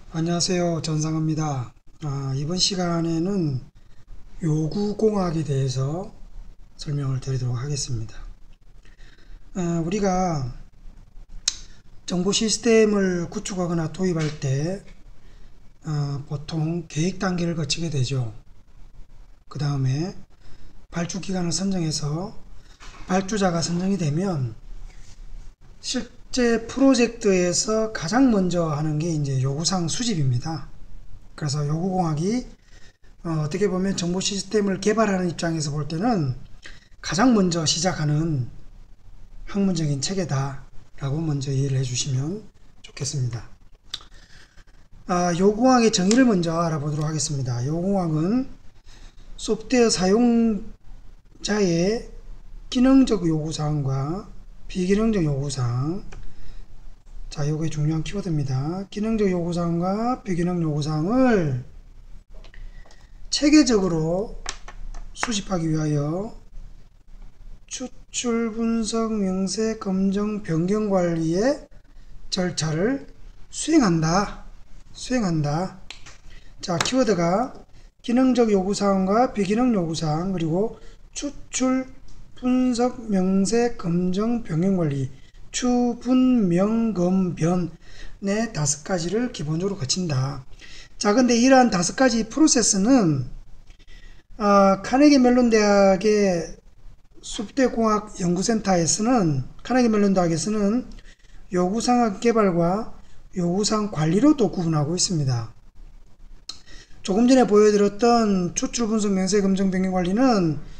안녕하세요. 전상입니다. 이번 시간에는 요구공학에 대해서 설명을 드리도록 하겠습니다. 우리가 정보 시스템을 구축하거나 도입할 때 보통 계획 단계를 거치게 되죠. 그 다음에 발주 기간을 선정해서 발주자가 선정이 되면 실제 프로젝트에서 가장 먼저 하는 게 이제 요구사항 수집입니다. 그래서 요구공학이 어떻게 보면 정보 시스템을 개발하는 입장에서 볼 때는 가장 먼저 시작하는 학문적인 체계다 라고 먼저 이해를 해주시면 좋겠습니다. 요구공학의 정의를 먼저 알아보도록 하겠습니다. 요구공학은 소프트웨어 사용자의 기능적 요구사항과 비기능적 요구사항, 자, 요게 중요한 키워드입니다. 기능적 요구사항과 비기능 요구사항을 체계적으로 수집하기 위하여 추출, 분석, 명세, 검증, 변경 관리의 절차를 수행한다. 자, 키워드가 기능적 요구사항과 비기능 요구사항, 그리고 추출, 분석, 명세, 검증, 변경 관리, 추, 분, 명, 검, 변의 5가지를 기본적으로 거친다. 자, 근데 이러한 5가지 프로세스는 카네기 멜론 대학의 소프트웨어 공학 연구센터에서는, 카네기 멜론 대학에서는 요구사항 개발과 요구사항 관리로 또 구분하고 있습니다. 조금 전에 보여드렸던 추출, 분석, 명세, 검증, 변경 관리는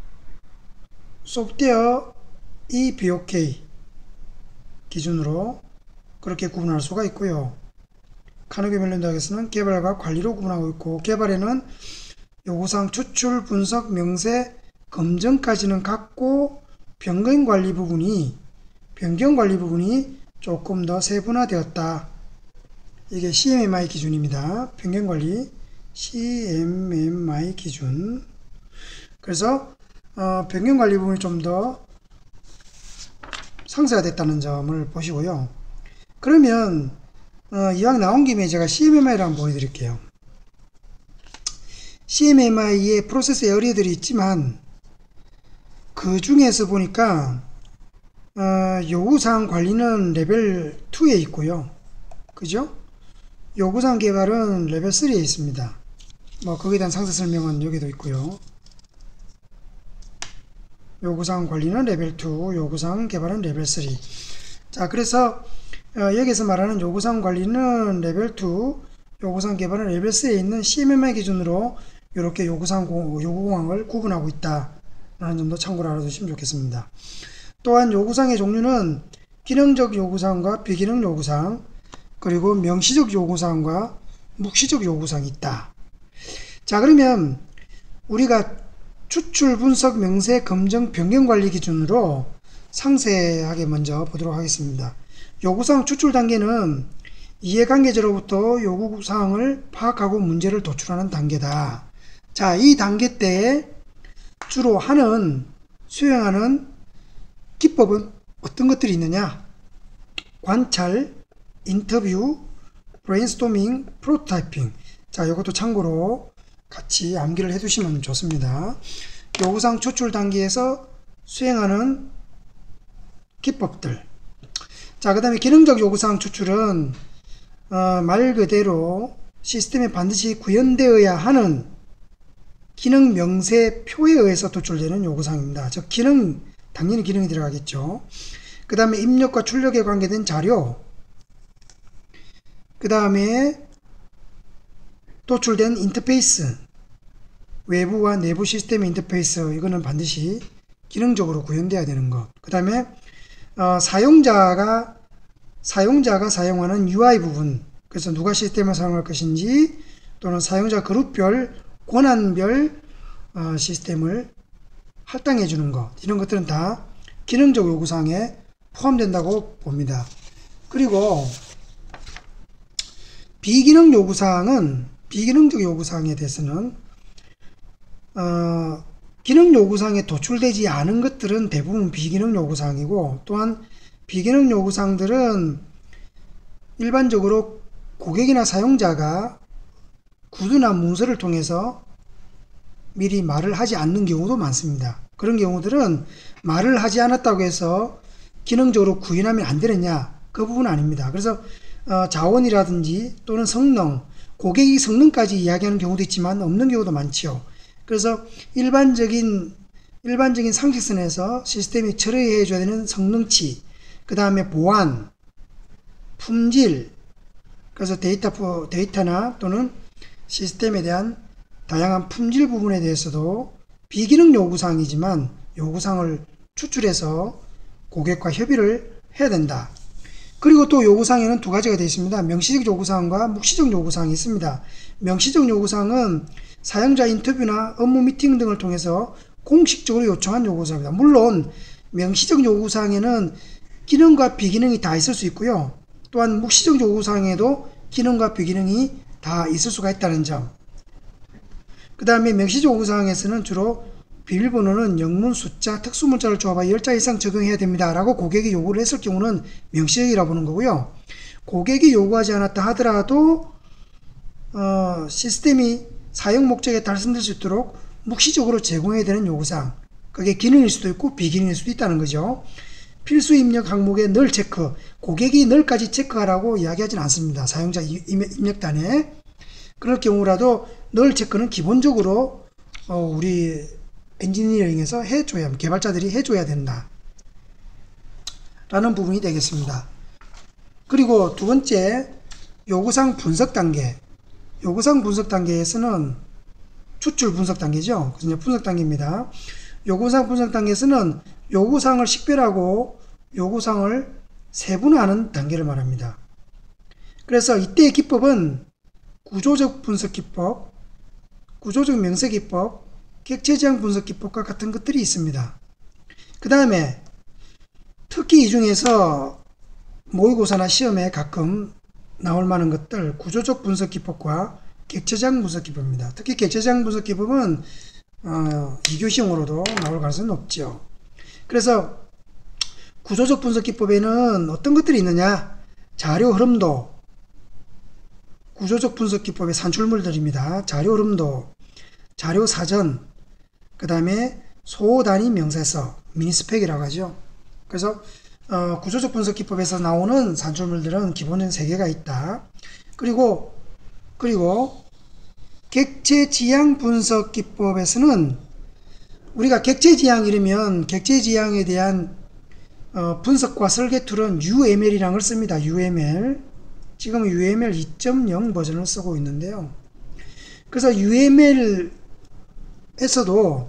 소프트웨어 EBOK 기준으로 그렇게 구분할 수가 있고요. 카네기 멜론 대학에서는 개발과 관리로 구분하고 있고, 개발에는 요구사항 추출, 분석, 명세, 검증까지는 같고 변경 관리 부분이 조금 더 세분화되었다. 이게 CMMI 기준입니다. 변경 관리 CMMI 기준. 그래서 변경 관리 부분이 좀 더 상세화됐다는 점을 보시고요. 그러면 이왕 나온 김에 제가 CMMI를 한번 보여드릴게요. CMMI에 프로세스 에어리어들이 있지만 그 중에서 보니까 요구사항 관리는 레벨 2에 있고요. 그죠? 요구사항 개발은 레벨 3에 있습니다. 거기에 대한 상세 설명은 여기도 있고요. 요구사항 관리는 레벨 2, 요구사항 개발은 레벨 3. 자, 그래서 여기서 말하는 요구사항 관리는 레벨 2, 요구사항 개발은 레벨 3에 있는 CMMI 기준으로 이렇게 요구공학을 구분하고 있다 라는 점도 참고로 알아두시면 좋겠습니다. 또한 요구사항의 종류는 기능적 요구사항과 비기능 요구사항, 그리고 명시적 요구사항과 묵시적 요구사항이 있다. 자, 그러면 우리가 추출, 분석, 명세, 검증, 변경 관리 기준으로 상세하게 먼저 보도록 하겠습니다. 요구사항 추출 단계는 이해관계자로부터 요구사항을 파악하고 문제를 도출하는 단계다. 자, 이 단계 때 주로 수행하는 기법은 어떤 것들이 있느냐? 관찰, 인터뷰, 브레인스토밍, 프로토타이핑. 자, 이것도 참고로 같이 암기를 해두시면 좋습니다. 요구사항 추출 단계에서 수행하는 기법들. 자, 그 다음에 기능적 요구사항 추출은 말 그대로 시스템에 반드시 구현되어야 하는 기능 명세표에 의해서 도출되는 요구사항입니다. 즉 당연히 기능이 들어가겠죠. 그 다음에 입력과 출력에 관계된 자료, 그 다음에 도출된 인터페이스, 외부와 내부 시스템의 인터페이스, 이거는 반드시 기능적으로 구현되어야 되는 것. 그 다음에 사용자가 사용하는 UI 부분, 그래서 누가 시스템을 사용할 것인지, 또는 사용자 그룹별, 권한별 시스템을 할당해 주는 것, 이런 것들은 다 기능적 요구사항에 포함된다고 봅니다. 그리고 비기능적 요구사항에 대해서는 기능 요구사항에 도출되지 않은 것들은 대부분 비기능 요구사항이고, 또한 비기능 요구사항들은 일반적으로 고객이나 사용자가 구두나 문서를 통해서 미리 말을 하지 않는 경우도 많습니다. 그런 경우들은 말을 하지 않았다고 해서 기능적으로 구현하면 안 되느냐, 그 부분은 아닙니다. 그래서 자원이라든지 또는 성능, 고객이 성능까지 이야기하는 경우도 있지만 없는 경우도 많지요. 그래서 일반적인 상식선에서 시스템이 처리해 줘야 되는 성능치, 그 다음에 보안, 품질, 그래서 데이터나 또는 시스템에 대한 다양한 품질 부분에 대해서도 비기능 요구사항이지만 요구사항을 추출해서 고객과 협의를 해야 된다. 그리고 또 요구사항에는 두 가지가 되어 있습니다. 명시적 요구사항과 묵시적 요구사항이 있습니다. 명시적 요구사항은 사용자 인터뷰나 업무 미팅 등을 통해서 공식적으로 요청한 요구사항입니다. 물론 명시적 요구사항에는 기능과 비기능이 다 있을 수 있고요. 또한 묵시적 요구사항에도 기능과 비기능이 다 있을 수가 있다는 점. 그 다음에 명시적 요구사항에서는 주로 비밀번호는 영문, 숫자, 특수문자를 조합하여 10자 이상 적용해야 됩니다 라고 고객이 요구를 했을 경우는 명시적이라고 보는 거고요. 고객이 요구하지 않았다 하더라도 시스템이 사용 목적에 달성될 수 있도록 묵시적으로 제공해야 되는 요구사항, 그게 기능일 수도 있고 비기능일 수도 있다는 거죠. 필수 입력 항목에 널 체크, 고객이 널까지 체크하라고 이야기하지는 않습니다. 사용자 입력단에. 그럴 경우라도 널 체크는 기본적으로 우리 엔지니어링에서 개발자들이 해줘야 된다 라는 부분이 되겠습니다. 그리고 두 번째, 요구사항 분석 단계. 요구사항 분석 단계에서는 추출 분석 단계죠. 그래서 분석 단계입니다. 요구사항 분석 단계에서는 요구사항을 식별하고 요구사항을 세분화하는 단계를 말합니다. 그래서 이때의 기법은 구조적 분석 기법, 구조적 명세 기법, 객체지향 분석 기법과 같은 것들이 있습니다. 그 다음에 특히 이 중에서 모의고사나 시험에 가끔 나올 만한 것들, 구조적 분석 기법과 객체지향 분석 기법입니다. 특히 객체지향 분석 기법은 2교시용으로도 나올 가능성이 높죠. 그래서 구조적 분석 기법에는 어떤 것들이 있느냐, 자료 흐름도, 구조적 분석 기법의 산출물들입니다. 자료 흐름도, 자료 사전, 그 다음에 소단위 명세서, 미니스펙이라고 하죠. 그래서 구조적 분석 기법에서 나오는 산출물들은 기본적인 3개가 있다. 그리고 객체지향 분석 기법에서는 우리가 객체지향 이러면 객체지향에 대한 분석과 설계 툴은 UML이라는 걸 씁니다. UML. 지금 UML 2.0 버전을 쓰고 있는데요. 그래서 UML에서도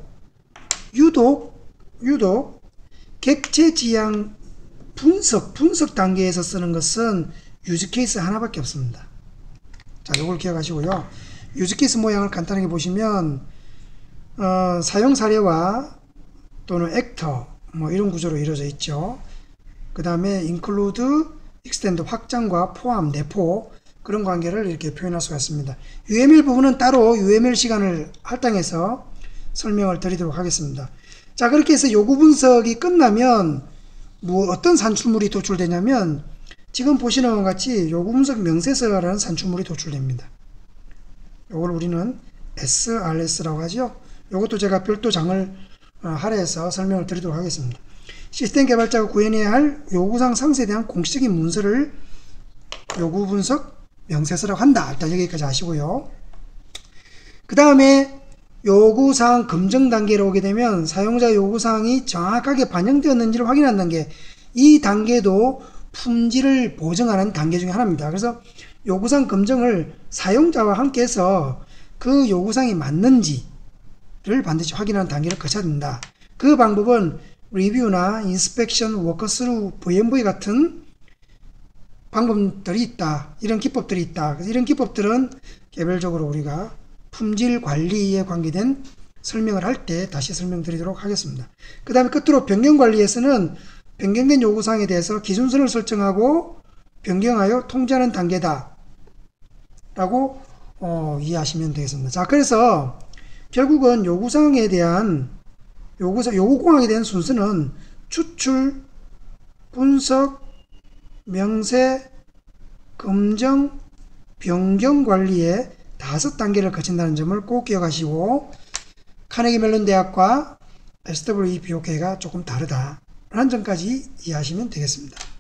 유독 객체지향 분석 단계에서 쓰는 것은 유즈케이스 하나밖에 없습니다. 자, 이걸 기억하시고요. 유즈케이스 모양을 간단하게 보시면 사용 사례와 또는 액터 이런 구조로 이루어져 있죠. 그 다음에 include, extend, 확장과 포함, 내포, 그런 관계를 이렇게 표현할 수가 있습니다. UML 부분은 따로 UML 시간을 할당해서 설명을 드리도록 하겠습니다. 자, 그렇게 해서 요구 분석이 끝나면 어떤 산출물이 도출되냐면 지금 보시는 것 같이 요구 분석 명세서라는 산출물이 도출됩니다. 요걸 우리는 SRS라고 하죠. 요것도 제가 별도 장을 할애해서 설명을 드리도록 하겠습니다. 시스템 개발자가 구현해야 할 요구사항 상세에 대한 공식적인 문서를 요구 분석 명세서라고 한다. 일단 여기까지 아시고요. 그 다음에 요구사항 검증 단계로 오게 되면 사용자 요구사항이 정확하게 반영되었는지를 확인하는 단계, 이 단계도 품질을 보증하는 단계 중에 하나입니다. 그래서 요구사항 검증을 사용자와 함께 해서 그 요구사항이 맞는지를 반드시 확인하는 단계를 거쳐야 된다. 그 방법은 리뷰나 인스펙션, 워커스루, VMV 같은 방법들이 있다. 이런 기법들이 있다. 그래서 이런 기법들은 개별적으로 우리가 품질 관리에 관계된 설명을 할 때 다시 설명드리도록 하겠습니다. 그 다음에 끝으로 변경 관리에서는 변경된 요구사항에 대해서 기준선을 설정하고 변경하여 통제하는 단계다 라고 이해하시면 되겠습니다. 자, 그래서 결국은 요구사항에 대한 요구공항에 대한 순서는 추출, 분석, 명세, 검증, 변경 관리의 5단계를 거친다는 점을 꼭 기억하시고, 카네기 멜론 대학과 SWE BOK가 조금 다르다라는 점까지 이해하시면 되겠습니다.